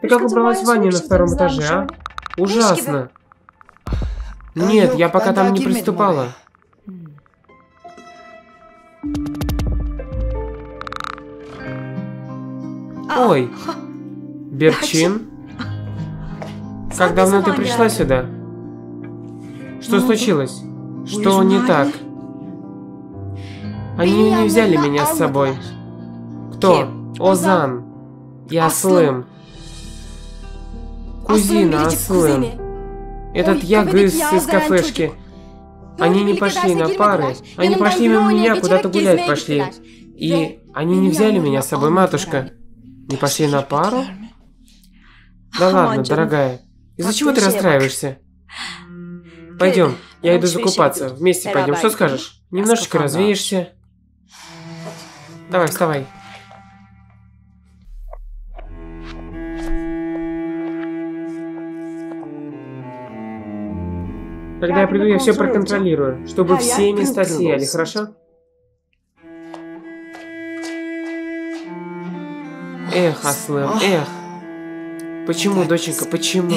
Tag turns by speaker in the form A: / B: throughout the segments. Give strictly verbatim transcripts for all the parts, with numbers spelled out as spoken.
A: Ты как убралась в ванне на втором этаже, а? Ужасно. Нет, я пока там не приступала. Ой, Берчин? Как давно ты пришла сюда? Что случилось? Что не так? Они не взяли меня с собой. Кто? Озан. И Аслым. Кузина Аслым. Этот Ягыз из кафешки. Они не пошли на пары. Они пошли мимо меня, куда-то гулять пошли. И они не взяли меня с собой, матушка. Не пошли на пару? Да ладно, дорогая. Из-за чего ты расстраиваешься? Пойдем, я иду закупаться. Вместе пойдем. Что скажешь? Немножечко развеешься. Давай, вставай. Когда я приду, я все проконтролирую, чтобы все места сияли, хорошо? Эх, Аслым, эх. Почему, доченька, почему?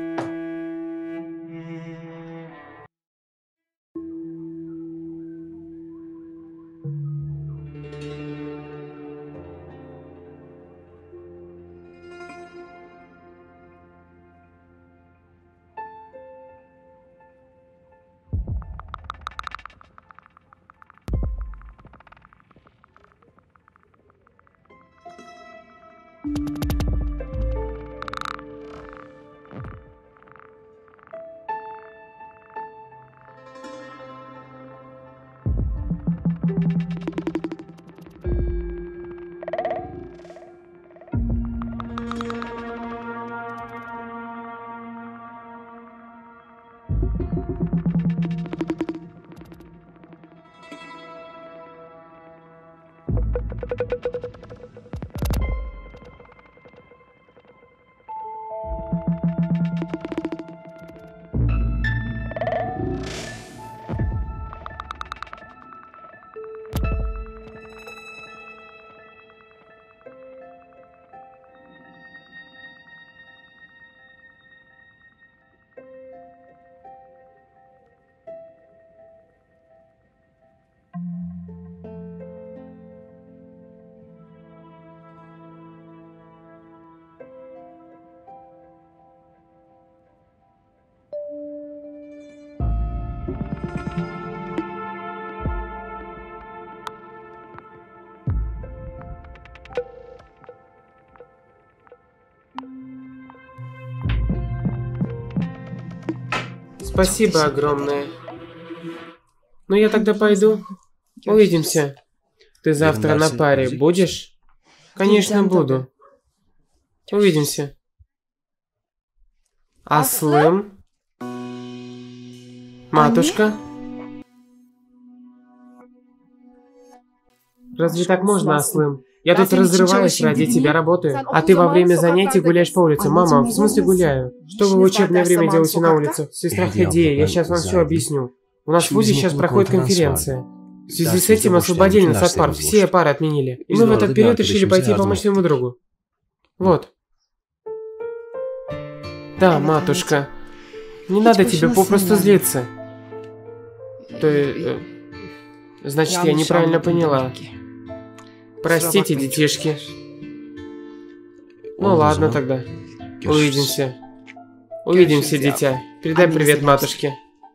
A: Спасибо огромное. Ну я тогда пойду. Увидимся. Ты завтра на паре будешь? Конечно, буду. Увидимся. Аслым? Матушка? Разве так можно, Аслым? Я тут разрываюсь, ради тебя работаю. А ты во время занятий гуляешь по улице. Мама, в смысле гуляю? Что вы в учебное время делаете на улице? Сестра Хедея, я сейчас вам все объясню. У нас в вузе сейчас проходит конференция. В связи с этим освободили нас от пар. Все пары отменили. И мы в этот период решили пойти помочь своему другу. Вот. Да, матушка. Не надо тебе попросту злиться. Ты... Значит, я неправильно поняла. Простите, детишки. Ну ладно тогда. Увидимся. Увидимся, дитя. Передай привет матушке.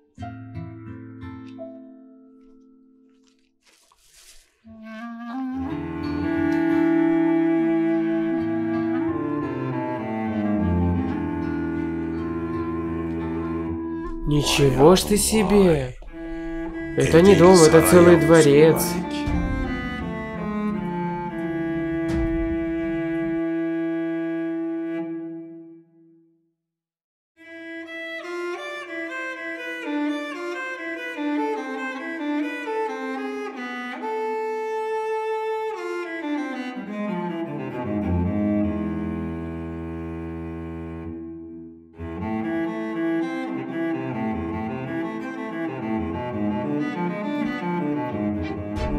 A: Ничего ж ты себе. Это не дом, это целый дворец.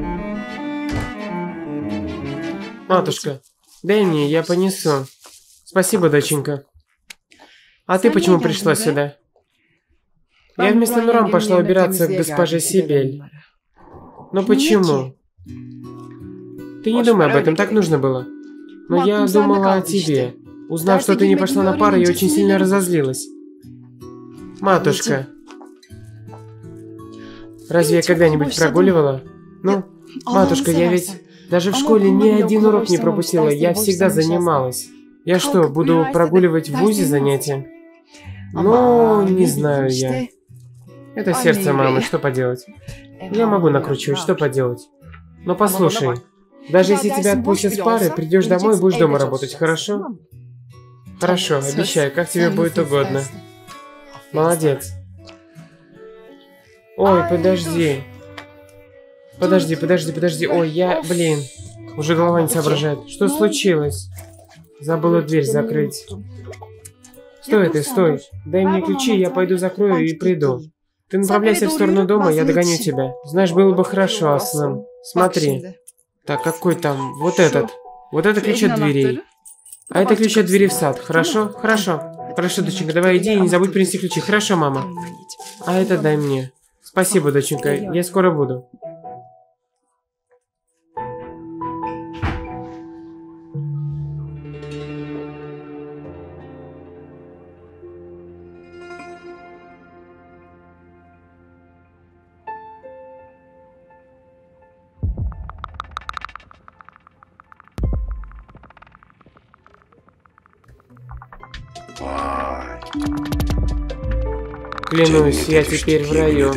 A: Матушка, дай мне, я понесу. Спасибо, доченька. А ты почему пришла сюда? Я вместо Нурам пошла убираться к госпоже Сибель. Но почему? Ты не думай об этом, так нужно было. Но я думала о тебе. Узнав, что ты не пошла на пару, я очень сильно разозлилась. Матушка, разве я когда-нибудь прогуливала? Ну, матушка, я ведь даже в школе ни один урок не пропустила, я всегда занималась. Я что, буду прогуливать в вузе занятия? Ну, не знаю я. Это сердце мамы, что поделать? Я могу накручивать, что поделать. Но послушай, даже если тебя отпустят с пары, придешь домой и будешь дома работать, хорошо? Хорошо, обещаю, как тебе будет угодно. Молодец. Ой, подожди. Подожди, подожди, подожди. Ой, я, блин, уже голова не соображает. Что случилось? Забыла дверь закрыть. Стой ты, стой. Дай мне ключи, я пойду закрою и приду. Ты направляйся в сторону дома, я догоню тебя. Знаешь, было бы хорошо, Аслым. Смотри. Так, какой там? Вот этот. Вот это ключ от дверей. А это ключ от двери в сад. Хорошо? Хорошо. Хорошо, доченька, давай иди и не забудь принести ключи. Хорошо, мама? А это дай мне. Спасибо, доченька, я скоро буду. Клянусь, я теперь в раю.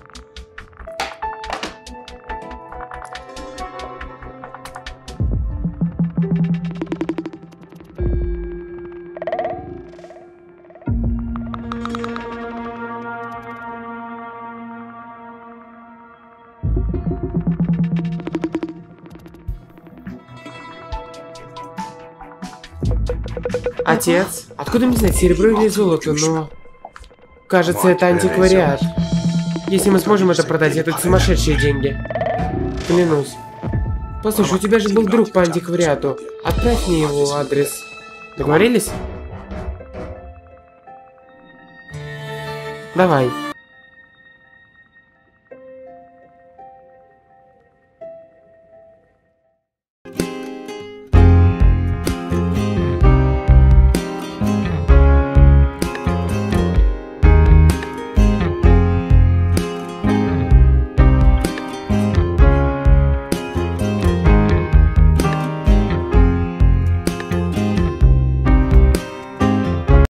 A: Отец? Откуда мне знать, серебро или золото, но... Кажется, это антиквариат. Если мы сможем это продать, это сумасшедшие деньги. Клянусь. Послушай, у тебя же был друг по антиквариату. Отправь мне его адрес. Договорились? Давай.